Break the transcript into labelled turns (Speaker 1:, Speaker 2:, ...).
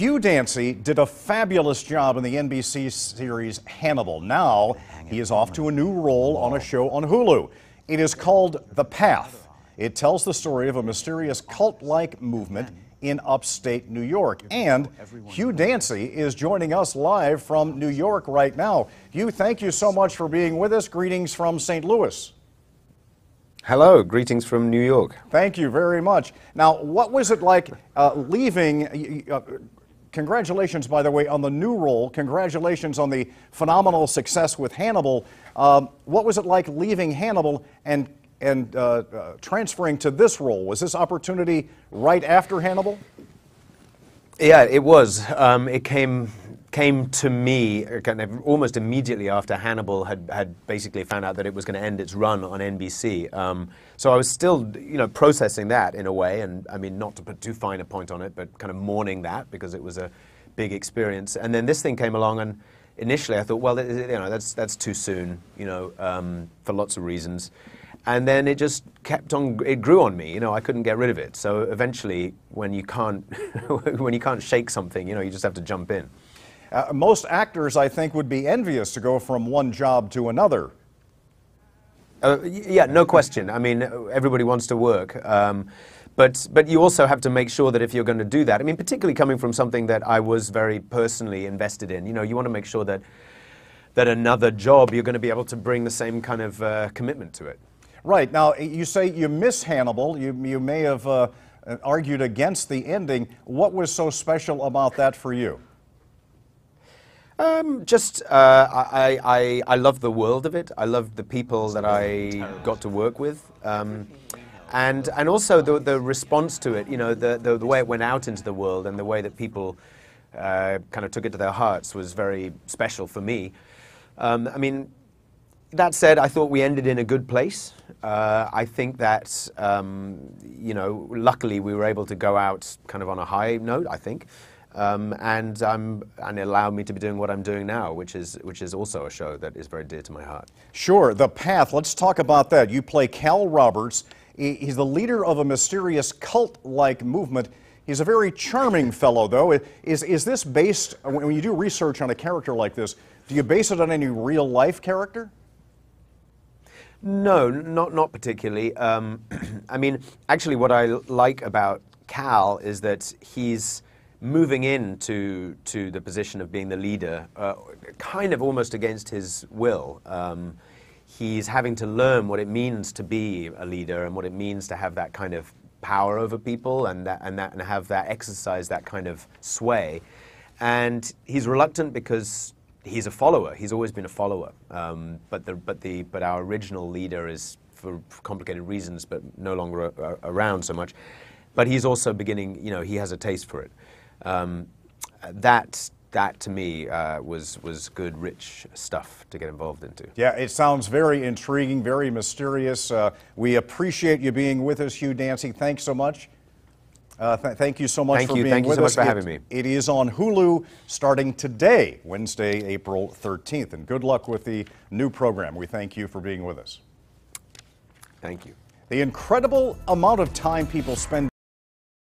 Speaker 1: Hugh Dancy did a fabulous job in the NBC series Hannibal. Now he is off to a new role on a show on Hulu. It is called The Path. It tells the story of a mysterious cult-like movement in upstate New York. And Hugh Dancy is joining us live from New York right now. Hugh, thank you so much for being with us. Greetings from St. Louis.
Speaker 2: Hello, greetings from New York.
Speaker 1: Thank you very much. Now, what was it like leaving? Congratulations, by the way, on the new role. Congratulations on the phenomenal success with Hannibal. What was it like leaving Hannibal and transferring to this role? Was this opportunity right after Hannibal?
Speaker 2: Yeah, it was. It came to me kind of almost immediately after Hannibal had basically found out that it was going to end its run on NBC. So I was still, processing that in a way, and I mean, not to put too fine a point on it, but kind of mourning that because it was a big experience. And then this thing came along, and initially I thought, well, that's too soon, for lots of reasons. And then it just kept on, it grew on me, I couldn't get rid of it. So eventually, when you can't, when you can't shake something, you just have to jump in.
Speaker 1: Most actors, I think, would be envious to go from one job to another.
Speaker 2: Yeah, no question. I mean, everybody wants to work. But you also have to make sure that if you're going to do that, I mean, particularly coming from something that I was very personally invested in, you want to make sure that another job, you're going to be able to bring the same kind of commitment to it.
Speaker 1: Right. Now, you say you miss Hannibal. You may have argued against the ending. What was so special about that for you?
Speaker 2: I love the world of it. I love the people that I got to work with. And also the response to it, the way it went out into the world and the way that people kind of took it to their hearts was very special for me. I mean, that said, I thought we ended in a good place. I think that, luckily we were able to go out kind of on a high note, I think. And it allowed me to be doing what I'm doing now, which is also a show that is very dear to my heart.
Speaker 1: Sure, The Path. Let's talk about that. You play Cal Roberts. He's the leader of a mysterious cult-like movement. He's a very charming fellow, though. Is this based, when you do research on a character like this, do you base it on any real-life character?
Speaker 2: No, not particularly. I mean, actually, what I like about Cal is that he's moving into the position of being the leader, kind of almost against his will. He's having to learn what it means to be a leader and what it means to have that kind of power over people and have that exercise that kind of sway. And he's reluctant because he's a follower. He's always been a follower. But our original leader is, for complicated reasons, but no longer around so much. But he's also beginning. He has a taste for it. That to me was good, rich stuff to get involved into.
Speaker 1: Yeah, it sounds very intriguing, very mysterious. We appreciate you being with us, Hugh Dancy. Thanks so much. Thank you so much for being with us.
Speaker 2: Thank you so much for having me.
Speaker 1: It is on Hulu starting today, Wednesday, April 13th. And good luck with the new program. We thank you for being with us.
Speaker 2: Thank you.
Speaker 1: The incredible amount of time people spend